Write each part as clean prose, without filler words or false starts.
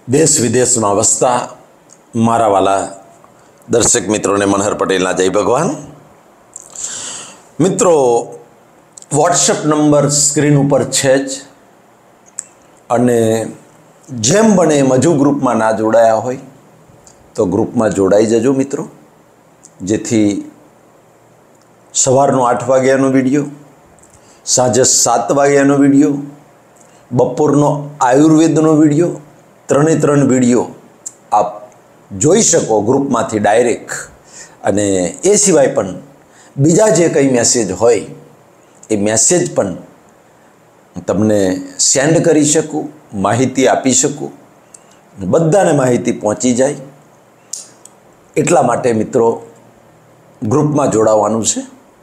देश विदेश में वसता मारा वाला दर्शक मित्रों ने मनहर पटेल जय भगवान। मित्रों व्हाट्सएप नंबर स्क्रीन पर है ज अने जेम बने मजू ग्रुप में ना जोड़ाया होय तो ग्रुप में जोड़ाई जजो मित्रों, जेथी सवारनो 8 वाग्यानो विडियो, सांजे 7 वाग्यानो विडियो, बपोरनो आयुर्वेदनो विडियो, त्रे विडियो आप जोई शको ग्रुप में डायरेक्ट। अने ए सिवाय पण बीजा जे कई मैसेज होय ए मैसेज पण तमने सेंड करी शकूँ, माहिती आपी शकूँ, बधाने माहिती पहोंची जाए एटला माटे मित्रों ग्रुप में जोड़ावानुं छे।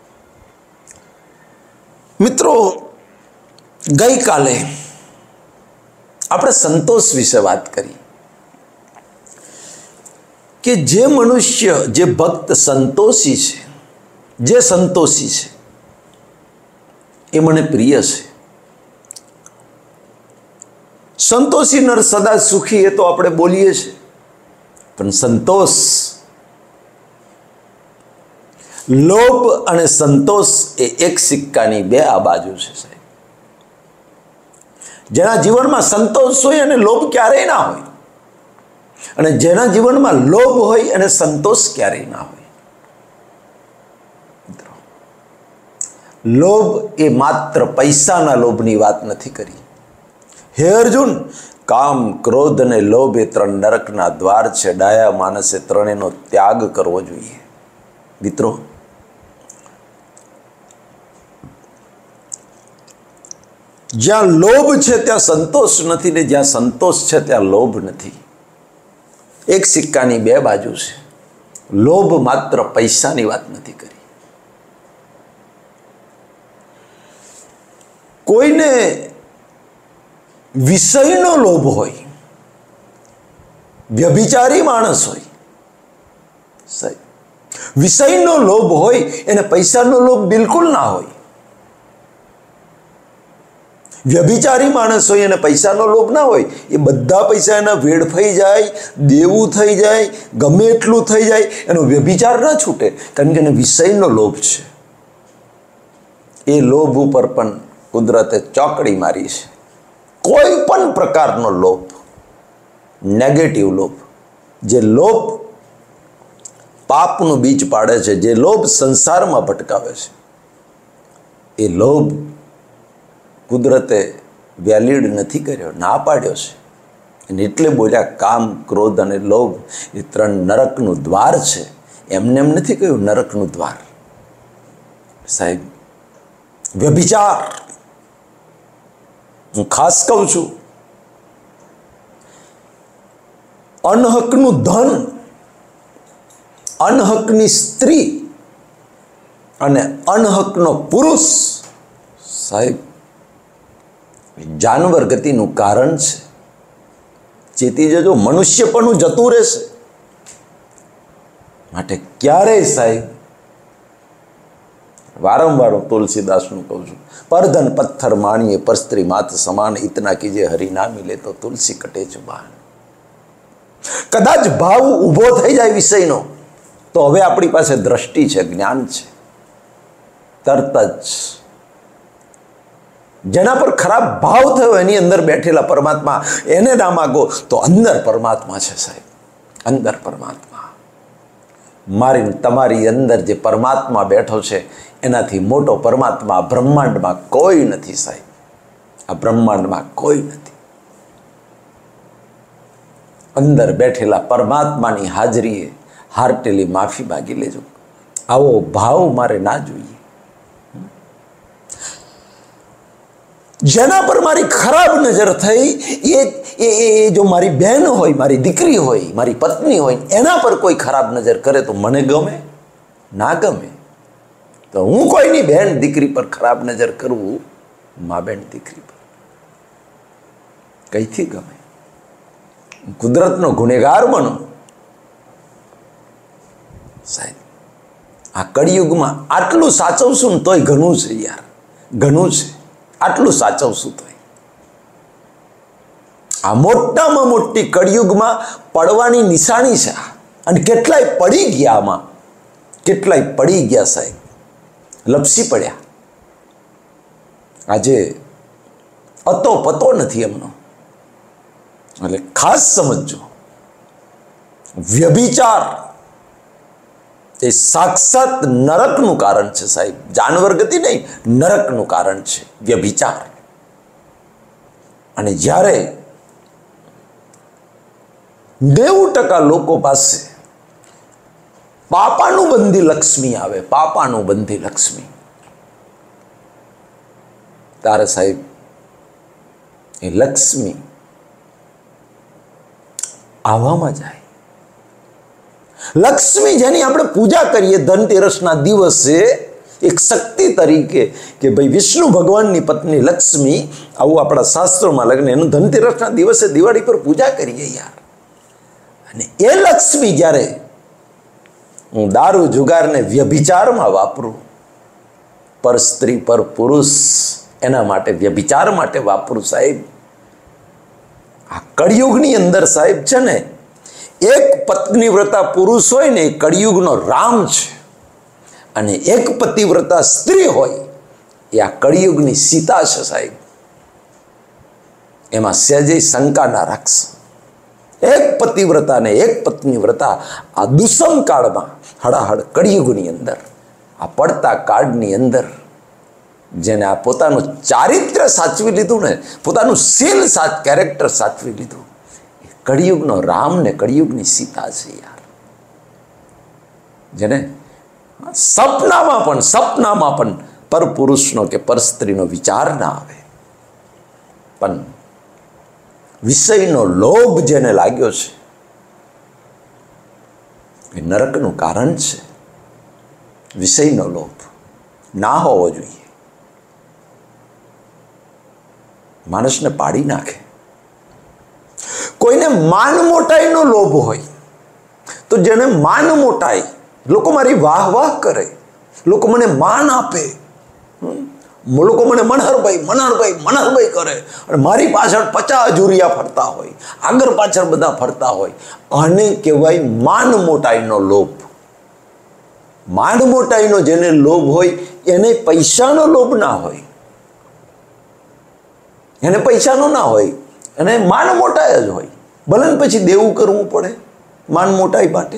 मित्रों गई काले આપણે સંતોષ વિશે વાત કરી કે જે મનુષ્ય જે ભક્ત સંતોષી છે, જે સંતોષી છે એ મને પ્રિય છે। સંતોષી નર સદા સુખી એ તો આપણે બોલીએ છીએ, પણ સંતોષ, લોભ અને સંતોષ એ એક સિક્કાની બે આ બાજુ છે સાહેબ। जेना जीवन में संतोष होय अने लोभ क्यारेय ना होय, अने जेना जीवन में लोभ होय अने संतोष क्यारेय ना होय। लोभ ए मात्र पैसाना लोभनी वात नथी करी। हे अर्जुन, काम क्रोध ने लोभ ए त्रण नरकना द्वार छे। डाया मानसे त्रणेनो त्याग करवो जोईए। मित्रों ज्यां लोभ है त्या संतोष नहीं ने ज्यां संतोष है त्या लोभ नहीं। एक सिक्कानी बे बाजू है। लोभ मात्र पैसानी वात नहीं करी। कोईने विषयनो लोभ होय, व्यभिचारी माणस होय साहेब, विषयनो लोभ होय एने पैसानो लोभ बिल्कुल ना होय। व्यभिचारी माणस होय अने पैसानो लोभ ना होय, ए बधा पैसा एना वेडफाई जाय, देवू थई जाय, गमे एटलुं थई जाय, एनो व्यभिचार न छूटे, कारण के एने विषयनो लोभ छे। ए लोभ उपर पण कुदरते चौकड़ी मारी छे। कोई पण प्रकारनो लोभ, नेगेटिव लोभ, जे लोभ पापनुं बीज पाड़े छे, जे लोभ संसारमां भटकावे छे, ए लोभ कुदरते वेलिड नहीं कर्यो, ना पाड्यो छे। एटले बोल्या काम क्रोध अने लोभ ए त्रण नरकनुं द्वार छे। एमने एम नहीं कह्युं नरकनुं द्वार साहेब। व्यभिचार हूँ खास कहूं छुं, अनहकनुं धन, अनहकनी स्त्री अने अनहकनो पुरुष साहेब जानवर गतिनु कारण छे। चेती जजो, मनुष्यपणुं जतुं रहेशे। माटे क्यारेय साहेब वारंवार तुलसीदासनुं कहूं छुं, परधन पत्थर माणिए पर स्त्री मात समान, इतना कीजे हरि ना मिले तो तुलसी कटे जुबान। कदाच भाव ऊभो थई जाय विषयनो तो हवे आपणी पासे दृष्टि छे, ज्ञान छे, तरत ज जेना पर खराब भाव थयो एनी अंदर बैठेला परमात्मा एने ना मागो तो अंदर परमात्मा छे साहेब, अंदर परमात्मा। मारी तमारी अंदर जे परमात्मा बैठो छे एनाथी मोटो परमात्मा ब्रह्मांड में कोई नहीं साहेब। आ ब्रह्मांड में कोई नहीं। अंदर बैठेला परमात्मा नी हाजरीए हार्टेली माफी मांगी लेजो। आवो भाव मारे ना जोईए। जेना पर मारी खराब नजर थई, ये जो मारी बहन होय, मारी दीकरी होय, मारी पत्नी होय, एना पर कोई खराब नजर करे तो मने गमे ना गमे। तो हूँ कोईनी बहन दीकरी पर खराब नजर करूँ, माँ बहन दीकरी पर कईथी गमे। कुदरतनो गुनेगार बनो साहेब। आ कलियुग में आटलू साचवशुं तोय घणुं छे यार, घणुं छे। आटलू साचवशुं तोय આ મોટામાં મોટી કળિયુગમાં પડવાની નિશાની છે. અને કેટલાય પડી ગયા, આમાં કેટલાય પડી ગયા સાહેબ, લપસી પડ્યા. આજે અતો પતો નથી એમનો. એટલે ખાસ સમજજો, વ્યભિચાર એ સાક્ષાત નરકનું કારણ છે સાહેબ. જાનવર ગતિ નહીં, નરકનું કારણ છે વ્યભિચાર. અને જ્યારે 90% લોકો પાસે પાપાનું બંધી લક્ષ્મી આવે, પાપાનું બંધી લક્ષ્મી, ત્યારે સાહેબ એ લક્ષ્મી આવવામાં જાય. લક્ષ્મી જેની આપણે પૂજા કરીએ ધનતેરસના દિવસે એક શક્તિ તરીકે, કે ભાઈ વિષ્ણુ ભગવાનની પત્ની લક્ષ્મી, આવું આપણા શાસ્ત્રોમાં લગ્ન, એનું ધનતેરસના દિવસે દિવાળી પર પૂજા કરીએ યાર. અને એ લક્ષ્મી જ્યારે હું દારૂ જુગારને વ્યભિચારમાં વાપરું, પર સ્ત્રી પર પુરુષ, એના માટે વ્યભિચાર માટે વાપરું સાહેબ. આ કળિયુગની અંદર સાહેબ છે ને, એક પત્નીવ્રતા પુરુષ હોય ને એ કળિયુગનો રામ છે, અને એક પતિવ્રતા સ્ત્રી હોય એ આ કળિયુગની સીતા છે સાહેબ. એમાં સહેજે શંકા ના રાખશો. એક પતિવ્રતા ને એક પત્નીવ્રતા આ દુષ્મ કાળમાં, હળાહળ કળિયુગની અંદર, આ પડતા કાળની અંદર, જેને આ પોતાનું ચારિત્ર્ય સાચવી લીધું ને, પોતાનું શીલ કેરેક્ટર સાચવી લીધું, કળિયુગનો રામ ને કળિયુગની સીતા છે યાર. જેને સપનામાં પણ પર પુરુષનો કે પર સ્ત્રીનો વિચાર ના આવે, પણ વિષયનો લોભ જેને લાગ્યો છે એ નરકનું કારણ છે. વિષયનો લોભ ના હોવો જોઈએ, માણસને પાડી નાખે. કોઈને માન મોટાઈનો લોભ હોય તો જેને માન મોટાઈ, લોકો મારી વાહ વાહ કરે, લોકો મને માન આપે, લોકો મને મનહરભાઈ કરે, અને મારી પાછળ 50 જુરિયા ફરતા હોય, આગળ પાછળ બધા ફરતા હોય, આને કહેવાય માન મોટાઈનો લોભ. માન મોટાઈનો જેને લોભ હોય એને પૈસાનો લોભ ના હોય, એને પૈસાનો ના હોય, એને માન મોટાઈ જ હોય. ભલે ને પછી દેવું કરવું પડે માન મોટાઈ માટે.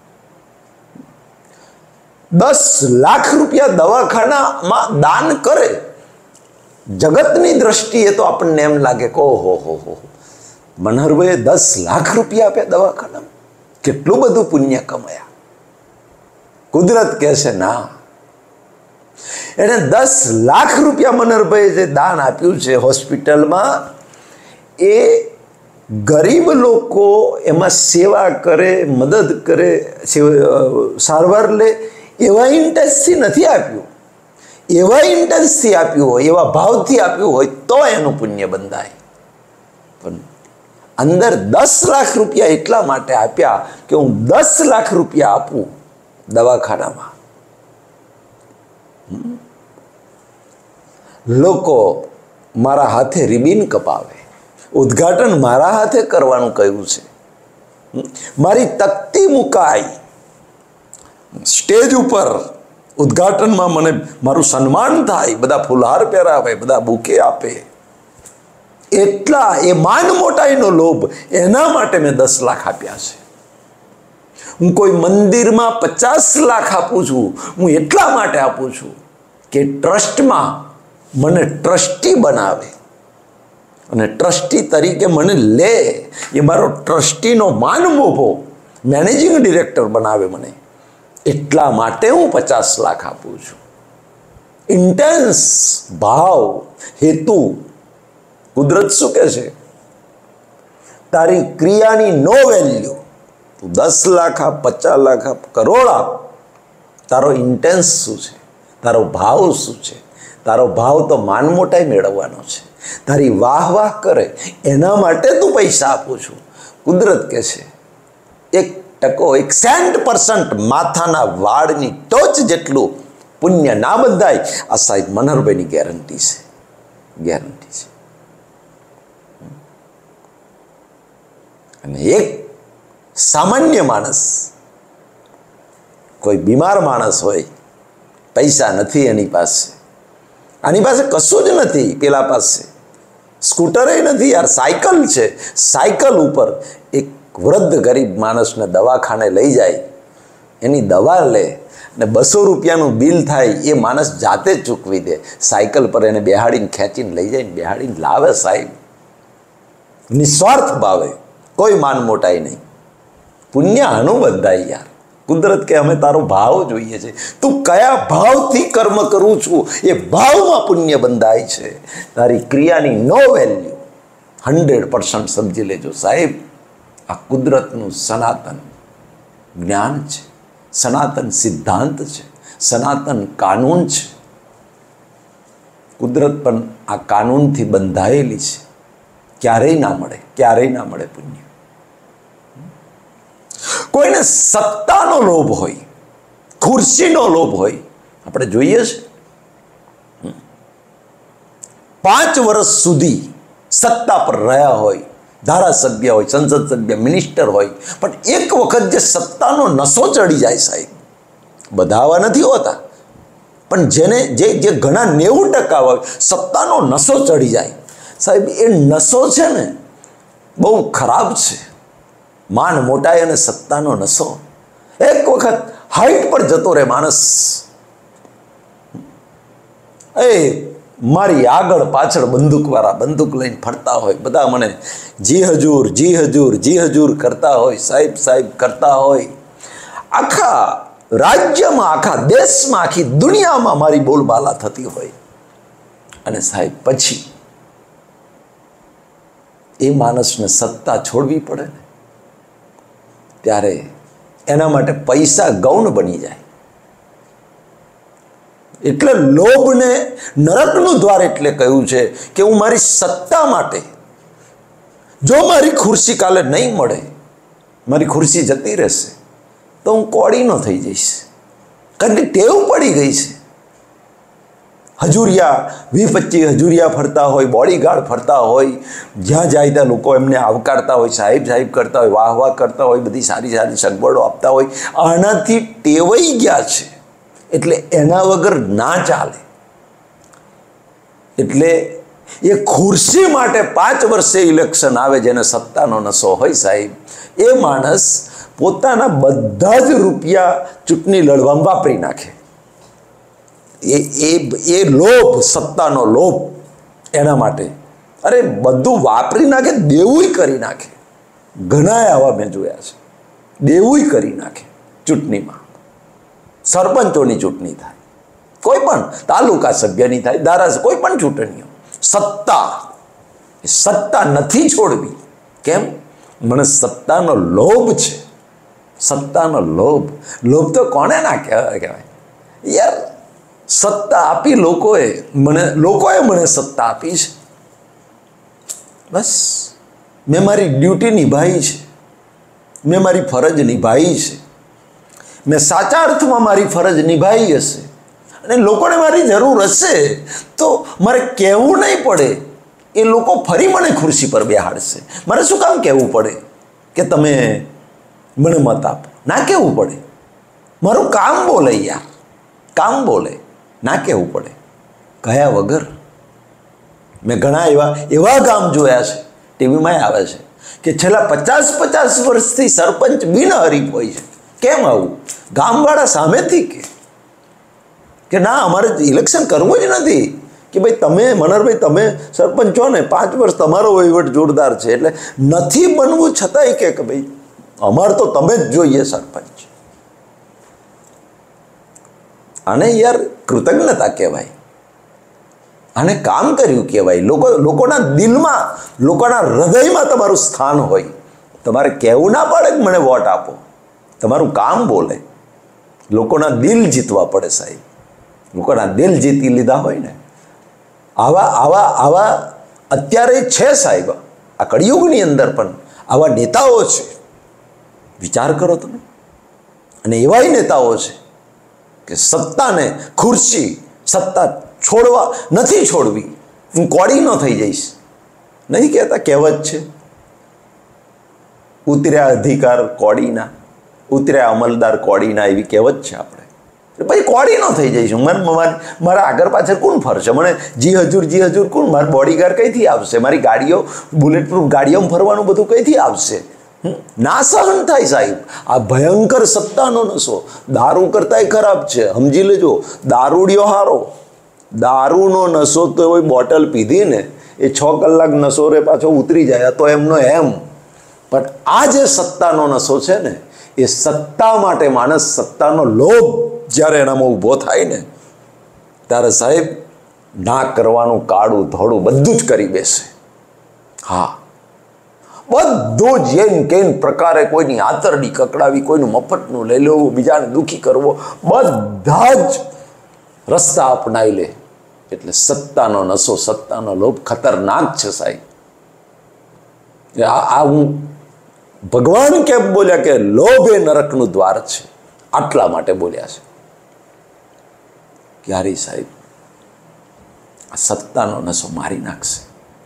10 લાખ રૂપિયા દવાખાનામાં દાન કરે, જગતની દ્રષ્ટિએ તો આપણને એમ લાગે કે ઓહો, મનહરભાઈએ 10 લાખ રૂપિયા આપ્યા દવાખાનામાં, કેટલું બધું પુણ્ય કમાયા. કુદરત કહે છે ના, એને 10 લાખ રૂપિયા મનહરભાઈએ જે દાન આપ્યું છે હોસ્પિટલમાં, એ ગરીબ લોકો એમાં સેવા કરે, મદદ કરે, સારવાર લે, એવા ઇન્ટરેસ્ટથી નથી આપ્યું. એવા ઇન્ટરેસ્ટથી આપ્યું હોય, એવા ભાવથી આપ્યું હોય તો એનું પુણ્ય બંધાય. પણ અંદર 10 લાખ રૂપિયા એટલા માટે આપ્યા કે હું 10 લાખ રૂપિયા આપું દવાખાનામાં. લોકો મારા હાથે રિબિન કપાવે, ઉદ્ઘાટન મારા હાથે કરવાનું કહ્યું છે, મારી તકતી મુકાઈ, સ્ટેજ ઉપર ઉદ્ઘાટનમાં મને મારું સન્માન થાય, બધા ફુલહાર પહેરાવે, બધા બુકે આપે, એટલા એ માન મોટાઈનો લોભ, એના માટે મેં 10 લાખ આપ્યા છે. હું કોઈ મંદિરમાં 50 લાખ આપું છું, હું એટલા માટે આપું છું કે ટ્રસ્ટમાં મને ટ્રસ્ટી બનાવે, અને ટ્રસ્ટી તરીકે મને લે, એ મારો ટ્રસ્ટીનો માન મોભો, મેનેજિંગ ડિરેક્ટર બનાવે મને, એટલા માટે હું 50 લાખ આપું છું. ઇન્ટેન્સ ભાવ, હેતુ. કુદરત શું કહે છે? તારી ક્રિયાની નો વેલ્યુ. તું 10 લાખ આપ, 50 લાખ આપ, કરોડ આપ, તારો ઇન્ટેન્સ શું છે? તારો ભાવ શું છે? તારો ભાવ તો માન મોટાઈ મેળવવાનો છે. તારી વાહ વાહ કરે એના માટે તું પૈસા આપું છું. કુદરત કહે છે 1% માથાના વાળની ટોચ જેટલું પુણ્ય ના બંધાય. આ સાહેબ મનહરભાઈની ગેરંટી છે, ગેરંટી છે. અને એક સામાન્ય માણસ, કોઈ બીમાર માણસ હોય, પૈસા નથી એની પાસે, આની પાસે કશું જ નથી, પેલા પાસે સ્કૂટરે નથી યાર, સાયકલ છે, સાયકલ ઉપર એક વૃદ્ધ ગરીબ માણસને દવાખાને લઈ જાય, એની દવા લે ને 200 રૂપિયાનું બિલ થાય એ માણસ જાતે જ ચૂકવી દે, સાયકલ પર એને બેહાડીને ખેંચીને લઈ જાય ને બેહાડીને લાવે સાહેબ, નિસ્વાર્થ ભાવે, કોઈ માન મોટાઈ નહીં. પુણ્ય આનું બંધાય યાર. કુદરત કે અમે તારો ભાવ જોઈએ છે, તું કયા ભાવથી કર્મ કરું છું એ ભાવમાં પુણ્ય બંધાય છે. તારી ક્રિયાની નો વેલ્યુ 100% સમજી લેજો સાહેબ. આ કુદરતનું સનાતન જ્ઞાન છે, સનાતન સિદ્ધાંત છે, સનાતન કાનૂન છે. કુદરત પણ આ કાનૂનથી બંધાયેલી છે. ક્યારેય ના મળે, ક્યારેય ના મળે પુણ્ય. કોઈને સત્તાનો લોભ હોય, ખુરશીનો લોભ હોય, આપણે જોઈએ છે 5 વર્ષ સુધી સત્તા પર રહ્યા હોય, ધારાસભ્ય હોય, સંસદ સભ્ય, મિનિસ્ટર હોય, પણ એક વખત જે સત્તાનો નશો ચડી જાય સાહેબ, બધા આવા નથી હોતા, પણ જેને જે ઘણા 90% હોય સત્તાનો નશો ચડી જાય સાહેબ, એ નશો છે ને બહુ ખરાબ છે. માન મોટાઈ અને સત્તાનો નશો, એક વખત હાઈટ પર જતો રહે માણસ, એ મારી આગળ પાછળ બંદૂકવાળા બંદૂક લઈને ફરતા હોય, બધા મને જી હજૂર જી હજૂર જી હજૂર કરતા હોય, સાહેબ સાહેબ કરતા હોય, આખા રાજ્યમાં, આખા દેશમાં, આખી દુનિયામાં મારી બોલબાલા થતી હોય, અને સાહેબ પછી એ માણસને સત્તા છોડવી પડે ને ત્યારે એના માટે પૈસા ગૌણ બની જાય. એટલે લોભને નરકનું દ્વાર એટલે કહ્યું છે કે હું મારી સત્તા માટે, જો મારી ખુરશી કાલે નહીં મળે, મારી ખુરશી જતી રહેશે તો હું કોડીનો થઈ જઈશ, કારણ કે ટેવ પડી ગઈ છે. હજુરિયા 20-25 હજુરિયા ફરતા હોય, બોડીગાર્ડ ફરતા હોય, જ્યાં જાય ત્યાં લોકો એમને આવકારતા હોય, સાહેબ સાહેબ કરતા હોય, વાહ વાહ કરતા હોય, બધી સારી સારી સગવડો આપતા હોય, આનાથી ટેવાઈ ગયા છે, એટલે એના વગર ના ચાલે. એટલે એ ખુરશી માટે 5 વર્ષે ઇલેક્શન આવે, જેને સત્તાનો નશો હોય સાહેબ, એ માણસ પોતાના બધા જ રૂપિયા ચૂંટણી લડવામાં વાપરી નાખે. એ લોભ, સત્તાનો લોભ, એના માટે અરે બધું વાપરી નાખે, દેવું કરી નાખે. ઘણા આવા મેં જોયા છે, દેવું કરી નાખે. ચૂંટણીમાં સરપંચોની ચૂંટણી થાય, કોઈ પણ તાલુકા સભ્યની થાય, ધારાસભ્ય, કોઈ પણ ચૂંટણીઓ, સત્તા નથી છોડવી. કેમ? મને સત્તાનો લોભ છે, સત્તાનો લોભ. લોભ તો કોને ના કહેવાય યાર? સત્તા આપી લોકોએ મને સત્તા આપી છે, બસ મેં મારી ડ્યુટી નિભાવી છે, મેં મારી ફરજ નિભાવી છે, મેં સાચા અર્થમાં મારી ફરજ નિભાવી હશે, અને લોકોને મારી જરૂર હશે તો મારે કહેવું નહીં પડે, એ લોકો ફરી મને ખુરશી પર બેહાડશે. મારે શું કામ કહેવું પડે કે તમે મને મત આપો? ના કહેવું પડે, મારું કામ બોલે યાર, કામ બોલે, ના કહેવું પડે, કહ્યા વગર. મેં ઘણા એવા ગામ જોયા છે, ટીવીમાં આવે છે, કે છેલ્લા 50 વર્ષથી સરપંચ બિનહરીફ હોય છે. કેમ આવું? ગામવાળા સામેથી કે ના અમારે ઇલેક્શન કરવું જ નથી, કે ભાઈ તમે મનહરભાઈ તમે સરપંચ છો ને, 5 વર્ષ તમારો વહીવટ જોરદાર છે, એટલે નથી બનવું છતાંય કે ભાઈ અમારે તો તમે જ જોઈએ સરપંચ. આને યાર કૃતજ્ઞતા કહેવાય, આને કામ કર્યું કહેવાય. લોકોના દિલમાં, લોકોના હૃદયમાં તમારું સ્થાન હોય. તમારે કહેવું ના પડે કે મને વોટ આપો, તમારું કામ બોલે. લોકોના દિલ જીતવા પડે સાહેબ. લોકોના દિલ જીતી લીધા હોય ને, આવા અત્યારે છે સાહેબ, આ કળિયુગની અંદર પણ આવા નેતાઓ છે. વિચાર કરો તમે. અને એવાય નેતાઓ છે કે સત્તાને, ખુરશી, સત્તા નથી છોડવી, હું કોડી ન થઈ જઈશ. નહીં કહેતા, કહેવત છે ઉતર્યા અધિકાર કોડીના, ઉતર્યા અમલદાર કોડીના, એવી કહેવત છે આપણે. પછી કોડી ન થઈ જઈશું. મારા આગળ પાછળ કોણ ફરશે? મને જી હજુર કોણ? મારા બોડીગાર્ડ કઈથી આવશે? મારી ગાડીઓ, બુલેટ પ્રૂફ ગાડીઓમાં ફરવાનું બધું કઈથી આવશે? ના સહન થાય સાહેબ. આ ભયંકર સત્તાનો નશો દારૂ કરતાંય ખરાબ છે, સમજી લેજો. દારૂડિયો હારો. દારૂનો નશો તો એવી બોટલ પીધી ને એ 6 કલાક નશો રે પાછો ઉતરી જાય તો એમનો એમ. પણ આ જે સત્તાનો નશો છે ને, એ સત્તા માટે માણસ સત્તાનો લોભ જ્યારે એનામાં ઊભો થાય ને, ત્યારે સાહેબ ના કરવાનું કાળું ધોળું બધું જ કરી બેસે. હા, બધું જ એન કેન પ્રકારે કોઈની આતરડી કકડાવી, કોઈનું મફતનું લઈ લેવું, બીજાને દુઃખી કરવો, બધા જ રસ્તા અપનાવી લે. એટલે સત્તાનો નશો, સત્તાનો લોભ ખતરનાક છે સાહેબ. આ હું ભગવાન કેમ બોલ્યા કે લોભ એ નરકનું દ્વાર છે, આટલા માટે બોલ્યા છે. ક્યારે સાહેબ આ સત્તાનો નશો મારી નાખશે.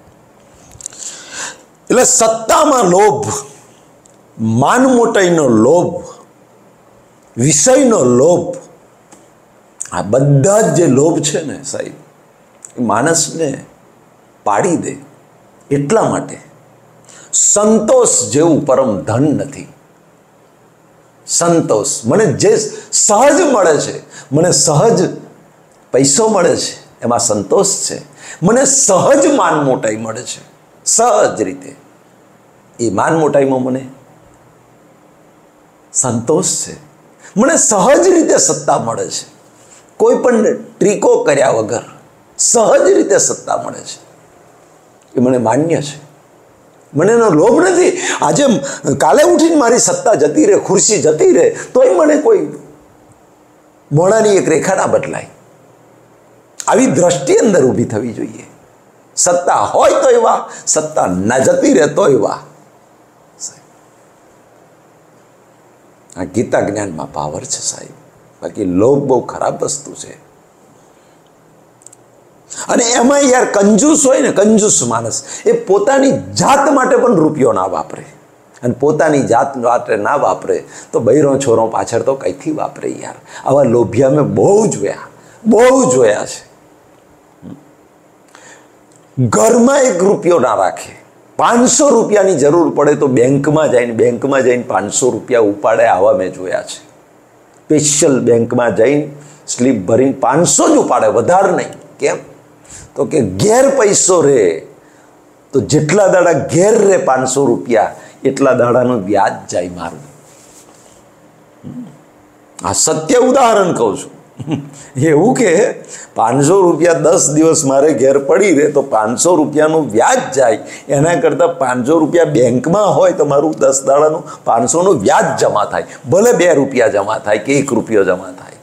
એટલે સત્તામાં લોભ, માન મોટાઈનો લોભ, વિષયનો લોભ, આ બધા જ જે લોભ છે ને સાહેબ, એ માણસને પાડી દે. એટલા માટે સંતોષ જેવું પરમ ધન નથી. સંતોષ મને જે સહજ મળે છે, મને સહજ પૈસો મળે છે, એમાં સંતોષ છે. મને સહજ માન મોટાઈ મળે છે, સહજ રીતે. એ માન મોટાઈમાં મને સંતોષ છે. મને સહજ રીતે સત્તા મળે છે, કોઈ પણ ટ્રીકો કર્યા વગર સહજ રીતે સત્તા મળે છે. એ મને માન્ય છે. મને એનો લોભ નથી. આજે કાલે ઉઠીને મારી સત્તા જતી રહે, ખુરશી જતી રહે, તોય મને કોઈ મોઢાની એક રેખા ના બદલાય. આવી દ્રષ્ટિ અંદર ઊભી થવી જોઈએ. સત્તા હોય તો એવા, સત્તા ના જતી રહે તો એવા. આ ગીતા જ્ઞાનમાં પાવર છે સાહેબ. બાકી લોભ બહુ ખરાબ વસ્તુ છે. અને એમાં યાર કંજૂસ હોય ને, કંજૂસ માણસ એ પોતાની જાત માટે પણ રૂપિયો ના વાપરે. અને પોતાની જાત માટે ના વાપરે તો બૈરો છોરો પાછળ તો કંઈથી વાપરે યાર. આવા લોભિયા મેં બહુ જોયા છે. ઘરમાં 1 રૂપિયો ના રાખે. 500 રૂપિયાની જરૂર પડે તો બેંકમાં જઈને 500 રૂપિયા ઉપાડે. આવા મેં જોયા છે. સ્પેશિયલ બેંકમાં જઈને સ્લીપ ભરીને 500 જ ઉપાડે, વધારે નહીં. કેમ? તો કે ઘેર પૈસો રહે તો જેટલા દાડા ઘેર રહે 500 રૂપિયા, એટલા દાડાનું વ્યાજ જાય મારું. આ સત્ય ઉદાહરણ કહું છું. એવું કે 500 રૂપિયા 10 દિવસ મારે ઘેર પડી રહે તો 500 રૂપિયાનું વ્યાજ જાય. એના કરતાં 500 રૂપિયા બેંકમાં હોય તો મારું 10 દાડાનું 500નું વ્યાજ જમા થાય. ભલે 2 રૂપિયા જમા થાય કે 1 રૂપિયો જમા થાય.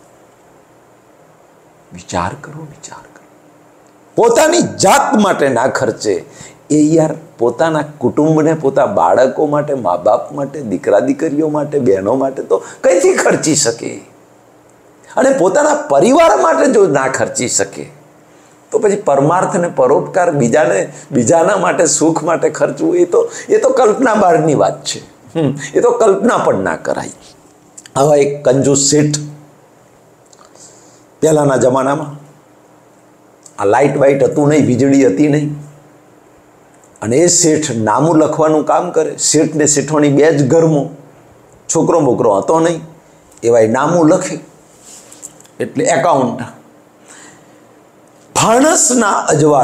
વિચાર કરો. પોતાની જાત માટે ના ખર્ચે એ યાર પોતાના કુટુંબને, પોતા બાળકો માટે, મા બાપ માટે, દીકરા દીકરીઓ માટે, બહેનો માટે તો કઈથી ખર્ચી શકે? અને પોતાના પરિવાર માટે જો ના ખર્ચી શકે તો પછી પરમાર્થ અને પરોપકાર, બીજાના માટે, સુખ માટે ખર્ચવું એ તો કલ્પના બહારની વાત છે. એ તો કલ્પના પણ ના કરાય. આવા એક કંજૂસ શેઠ પહેલાના જમાનામાં, આ લાઇટ વાઇટ હતું નહીં, વીજળી હતી નહીં, અને એ શેઠ નામું લખવાનું કામ કરે. શેઠ ને શેઠોની 2 જ ઘરમાં, છોકરો બોકરો હતો નહીં, એવાય નામું લખે. એટલે એકાઉન્ટ ફાણસના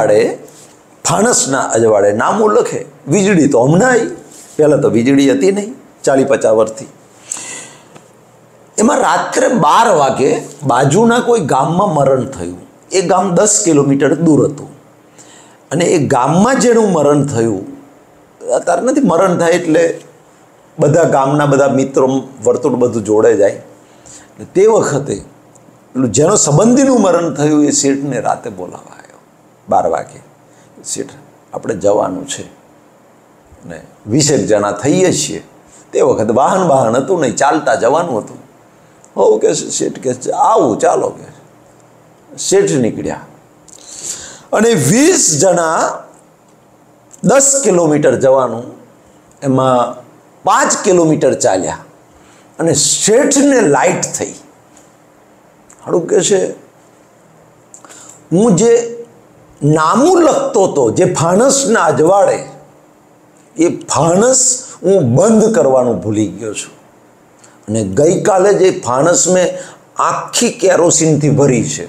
અજવાળે નામું લખે. વીજળી તો હમણાં આવી, પહેલાં તો વીજળી હતી નહીં 40-50 વર્ષથી. એમાં રાત્રે 12 વાગે બાજુના કોઈ ગામમાં મરણ થયું. એ ગામ 10 કિલોમીટર દૂર હતું. અને એ ગામમાં જેનું મરણ થયું, અત્યારે નથી મરણ થાય એટલે બધા ગામના બધા મિત્રો વર્તુળ બધું જોડે જાય. તે વખતે જેનો સંબંધીનું મરણ થયું એ શેઠને રાતે બોલાવાયો 12 વાગે. શેઠ આપણે જવાનું છે ને 20 જણા થઈએ છીએ. તે વખતે વાહન હતું નહીં, ચાલતા જવાનું હતું. હોવ કે શેઠ કે આવું ચાલો કે. શેઠ નીકળ્યા અને 20 જણા 10 કિલોમીટર જવાનું. એમાં 5 કિલોમીટર ચાલ્યા અને શેઠને લાઇટ થઈ. હાડું કહે છે, હું જે નામું લખતો હતો, જે ફાનસના અજવાળે, એ ફાનસ હું બંધ કરવાનું ભૂલી ગયો છું. અને ગઈકાલે જે ફાનસ મેં આખી કેરોસીનથી ભરી છે,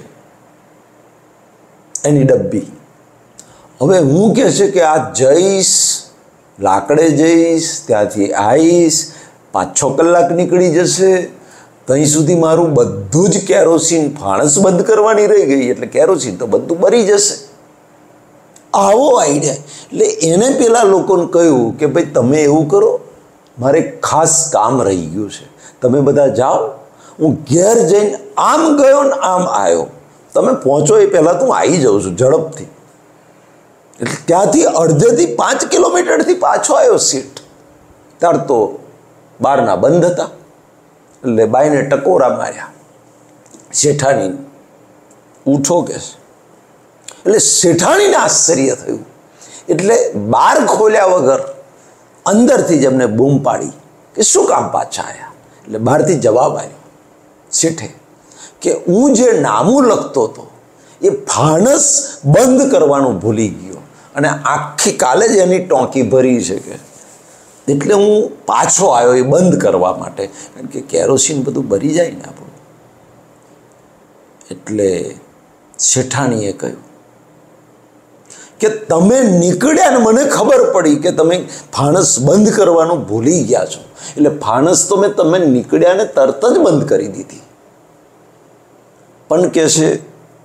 એની ડબ્બી, હવે હું કહે છે કે આ જઈશ, લાકડે જઈશ, ત્યાંથી આવીશ, 5-6 કલાક નીકળી જશે, ત્યાં સુધી મારું બધું જ કેરોસીન, ફાણસ બંધ કરવાની રહી ગઈ, એટલે કેરોસીન તો બધું બળી જશે. આવો આઈડિયા. એટલે એને પેલા લોકોને કહ્યું કે ભાઈ તમે એવું કરો, મારે ખાસ કામ રહી ગયું છે, તમે બધા જાઓ, હું ઘેર જઈને આમ ગયો ને આમ આવ્યો, તમે પહોંચો એ પહેલાં તો હું આવી જાઉં છું ઝડપથી. એટલે ત્યાંથી અડધેથી 5 કિલોમીટરથી પાછો આવ્યો શેઠ. ત્યાર તો બારના બંધ હતા. એટલે બાઈને ટકોરા માર્યા, શેઠાણી ઉઠો કે. એટલે શેઠાણીને આશ્ચર્ય થયું. એટલે બાર ખોલ્યા વગર અંદરથી જ એમને બૂમ પાડી કે શું કામ પાછા આવ્યા. એટલે બહારથી જવાબ આવ્યો શેઠે કે હું જે નામું લખતો હતો એ ફાણસ બંધ કરવાનું ભૂલી ગયો અને આખી કાલે જ એની ટોંકી ભરી છે કે, એટલે હું પાછો આવ્યો એ બંધ કરવા માટે, કારણ કે કેરોસીન બધું ભરી જાય ને આપણું. એટલે શેઠાણીએ કહ્યું કે તમે નીકળ્યા ને મને ખબર પડી કે તમે ફાણસ બંધ કરવાનું ભૂલી ગયા છો, એટલે ફાણસ તો મેં તમે નીકળ્યા ને તરત જ બંધ કરી દીધી. પણ કે છે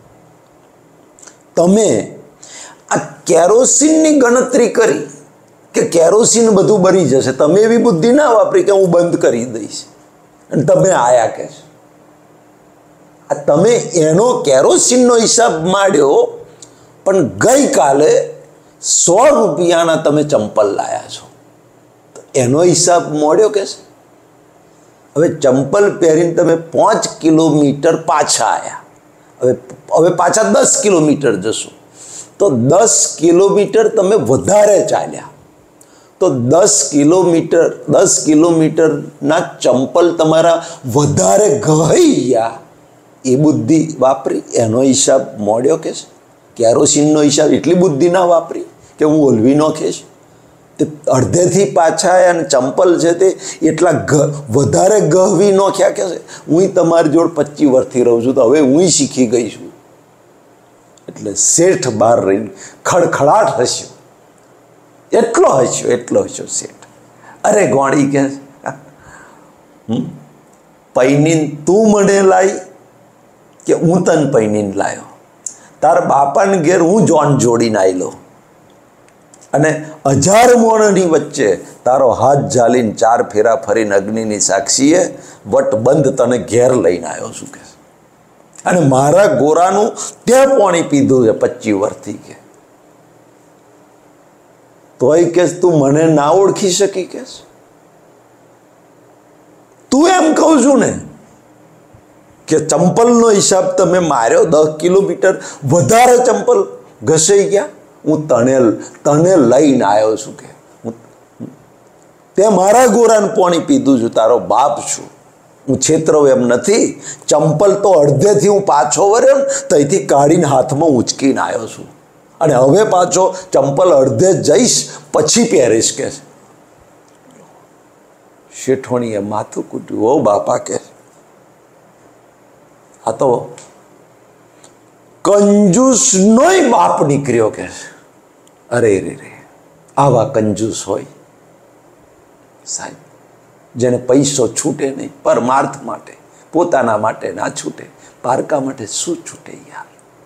તમે આ કેરોસીનની ગણતરી કરી કે કેરોસીન બધું બળી જશે, તમે એવી બુદ્ધિ ના વાપરી કે હું બંધ કરી દઈશ અને તમે આયા કે છે. આ તમે એનો કેરોસીનનો હિસાબ માંડ્યો, પણ ગઈકાલે 100 રૂપિયાના તમે ચંપલ લાયા છો, તો એનો હિસાબ મોડ્યો કે છે. હવે ચંપલ પહેરીને તમે 5 કિલોમીટર પાછા આવ્યા, હવે પાછા 10 કિલોમીટર જશો, તો 10 કિલોમીટર તમે વધારે ચાલ્યા, તો 10 કિલોમીટરના ચંપલ તમારા વધારે ઘઈ ગયા, એ બુદ્ધિ વાપરી, એનો હિસાબ મોડ્યો કે છે. કેરોસીનનો હિસાબ એટલી બુદ્ધિ ના વાપરી કે હું ઓલવી નાખીશ. તે અડધેથી પાછા આવ્યા અને ચંપલ છે તે એટલા વધારે ગહવી નાખ્યા કે છે. હું તમારી જોડે 25 વર્ષથી રહું છું, તો હવે હું શીખી ગઈ છું. એટલે શેઠ બહાર રહીને ખડખડાટ હસ્યો, એટલો હસ્યો શેઠ. અરે ગોળી કે પૈનીન તું મને લાવી કે હું તને પૈનીન લાવ્યો? તારા બાપાને ઘેર હું જોન જોડીને આવેલો અને 1000 મોણની વચ્ચે તારો હાથ ઝાલીને 4 ફેરા ફરીને અગ્નિની સાક્ષીએ વટ બંધ તને ઘેર લઈને આવ્યો છું કે, અને મારા ગોરાનું ત્યાં પાણી પીધું છે 25 વર્ષથી કે, તોય કે તું મને ના ઓળખી શકી કે? તું એમ કહું છું ને કે ચંપલનો હિસાબ તમે માર્યો, 10 કિલોમીટર વધારે ચંપલ ઘસાઈ ગયા, હું તને લઈને આવ્યો છું કે, તે મારા ગોરાને પાણી પીધું છું, તારો બાપ છું, હું છેતરો એમ નથી. ચંપલ તો અડધેથી હું પાછો વર્યો ને ત્યાંથી કાઢીને હાથમાં ઉંચકીને આવ્યો છું, અને હવે પાછો ચંપલ અડધે જઈશ પછી પહેરીશ કે. શેઠોણીએ માથું કૂટ્યું. ઓ બાપા કે, આ તો કંજૂસનોય બાપ નીકળ્યો કે. અરે રે રે, આવા કંજૂસ હોય સાહેબ, જેને પૈસો છૂટે નહીં, પરમાર્થ માટે, પોતાના માટે ના છૂટે, પારકા માટે શું છૂટે યાર.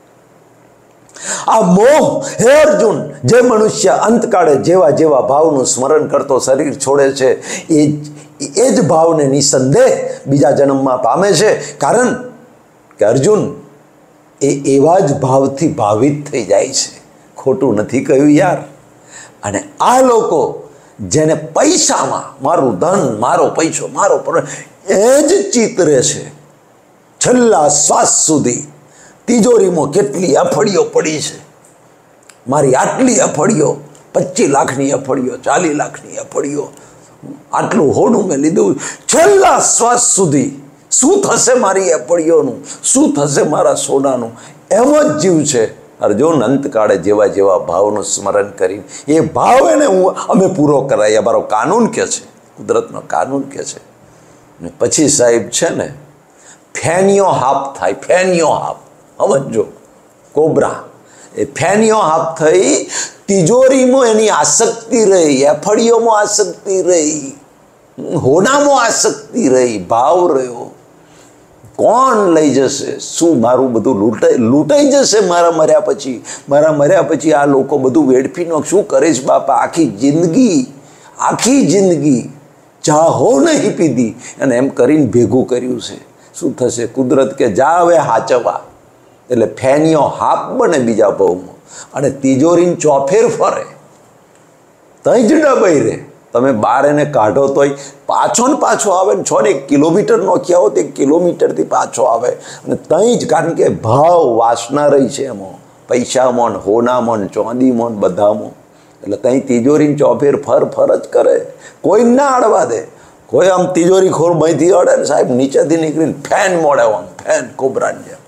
આ મોહ, હે અર્જુન, જે મનુષ્ય અંતકાળે જેવા જેવા ભાવનું સ્મરણ કરતો શરીર છોડે છે, એ જ ભાવને નિસંદેહ બીજા જન્મમાં પામે છે. કારણ કે અર્જુન એ એવા જ ભાવથી ભાવિત થઈ જાય છે. ખોટું નથી કહ્યું યાર. અને આ લોકો જેને પૈસામાં, મારું ધન, મારો પૈસો, મારો એ જ ચિતરે છે છેલ્લા શ્વાસ સુધી. તિજોરીમાં કેટલી અફડીઓ પડી છે, મારી આટલી અફડીઓ, 25 લાખની અફડીઓ, 40 લાખની અફડીઓ, આટલું હોડું મેં લીધું, છેલ્લા શ્વાસ સુધી શું થશે મારી એપડીઓનું, શું થશે મારા સોનાનું, એમ જ જીવ છે. અર્જુન અંતકાળે જેવા જેવા ભાવનું સ્મરણ કરીને એ ભાવ એને અમે પૂરો કરાય, અમારો કાનૂન કે છે, કુદરતનો કાનૂન કે છે. ને પછી સાહેબ છે ને ફેનિયો હાફ થાય, ફેનિયો હાફ. સમજો, કોબરા એ ફેનિયો હાફ થઈ, તિજોરીમાં એની આસક્તિ રહી, એફડીઓમાં આસક્તિ રહી, હોનામાં આસક્તિ રહી, ભાવ રહ્યો. કોણ લઈ જશે? શું મારું બધું લૂંટાઈ જશે મારા મર્યા પછી? મારા મર્યા પછી આ લોકો બધું વેડફીનો શું કરીશ બાપા? આખી જિંદગી ચાહો નહીં પીધી અને એમ કરીને ભેગું કર્યું છે. શું થશે? કુદરત કે જા હવે હાચવા, એટલે ફેનિયો હાફ બને બીજા ભાવમાં અને તિજોરીને ચોફેર ફરે, તઈ જ ડબાઈ રહે. તમે બહાર એને કાઢો તોય પાછો ને પાછો આવે ને. 1 કિલોમીટર નોખ્યા હો તો 1 કિલોમીટરથી પાછો આવે અને તઈ જ, કારણ કે ભાવ વાસના રહી છે એમાં, પૈસામાં, હોનામાં, ચાંદીમાં, બધામાં. એટલે તઈ તિજોરીને ચોફેર ફર જ કરે, કોઈ ના અડવા દે. કોઈ આમ તિજોરી ખોર મહીથી અડે ને સાહેબ, નીચેથી નીકળીને ફેન મોડે, આમ ફેન કોબરાને જેમ.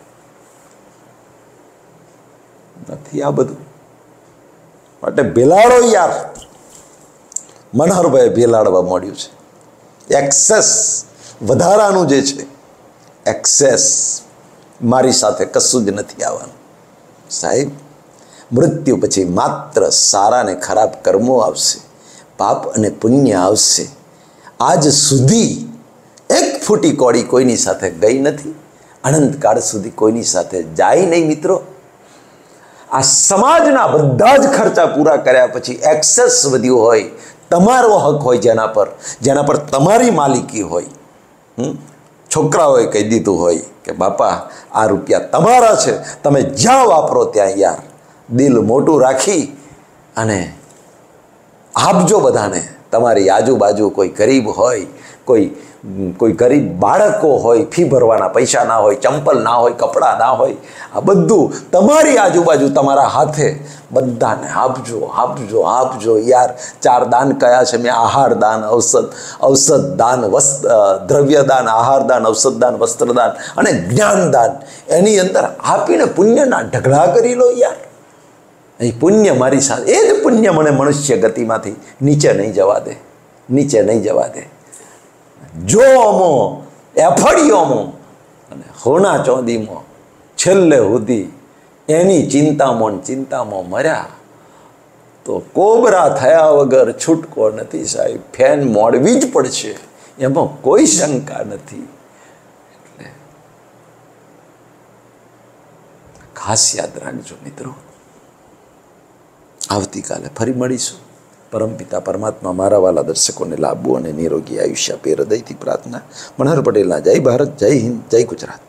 નથી આ બધું માટે ભેલાડો યાર. મનહરભાઈ ભેલાડવા મળ્યું છે. એક્સેસ વધારાનું જે છે, એક્સેસ મારી સાથે કશું જ નથી આવવાનું સાહેબ. મૃત્યુ પછી માત્ર સારા ને ખરાબ કર્મો આવશે, પાપ અને પુણ્ય આવશે. આજ સુધી એક ફૂટી કોડી કોઈની સાથે ગઈ નથી, અનંતકાળ સુધી કોઈની સાથે જાય નહીં મિત્રો. આ સમાજના બધા જ ખર્ચા પૂરા કર્યા પછી એક્સેસ વધ્યું હોય, તમારો હક હોય, જેના પર તમારી માલિકી હોય. છોકરાઓએ કહી દીધું હોય કે બાપા આ રૂપિયા તમારા છે, તમે જ્યાં વાપરો ત્યાં યાર દિલ મોટું રાખી અને આપજો બધાને. તમારી આજુબાજુ કોઈ ગરીબ હોય, કોઈ ગરીબ બાળકો હોય, ફી ભરવાના પૈસા ના હોય, ચંપલ ના હોય, કપડાં ના હોય, આ બધું તમારી આજુબાજુ તમારા હાથે બધાને આપજો યાર. 4 દાન કયા છે મેં? આહાર દાન, ઔષધ દાન, દ્રવ્ય દાન, આહાર દાન, ઔષધ દાન, વસ્ત્ર દાન અને જ્ઞાન દાન. એની અંદર આપીને પુણ્યના ઢગલા કરી લો યાર. અહીં પુણ્ય મારી સાથે, એ જ પુણ્ય મને મનુષ્ય ગતિમાંથી નીચે નહીં જવા દે. જોમાં, એફડીઓમાં અને હોના ચોંદીમાં છેલ્લે સુધી એની ચિંતામાં મર્યા તો કોબરા થયા વગર છૂટકો નથી સાહેબ. ફેન મોડવી જ પડશે, એમાં કોઈ શંકા નથી. એટલે ખાસ યાદ રાખજો મિત્રો. આવતીકાલે ફરી મળીશું. પરમપિતા પરમાત્મા મારા વાલા દર્શકોને લાભવું અને નિરોગી આયુષ્ય આપે હૃદયથી પ્રાર્થના. મનહર પટેલના જય ભારત, જય હિન્દ, જય ગુજરાત.